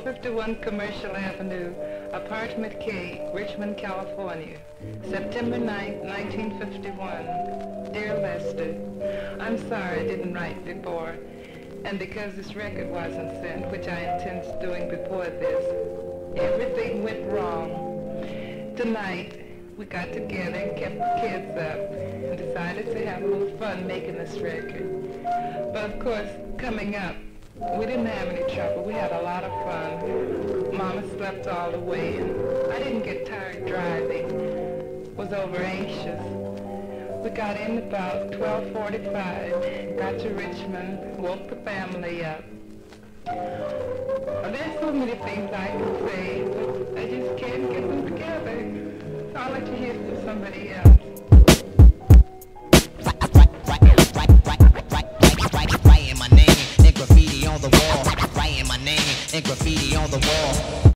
451 Commercial Avenue, Apartment K, Richmond, California, September 9, 1951. Dear Lester, I'm sorry I didn't write before, and because this record wasn't sent, which I intended doing before this, everything went wrong. Tonight, we got together and kept the kids up and decided to have a little fun making this record. But of course, coming up, we didn't have any trouble. We had a lot of fun. Mama slept all the way, and I didn't get tired driving. Was over anxious. We got in about 12:45, got to Richmond, woke the family up. There's so many things I can say, but I just can't get them together. So I'll let you hear from somebody else.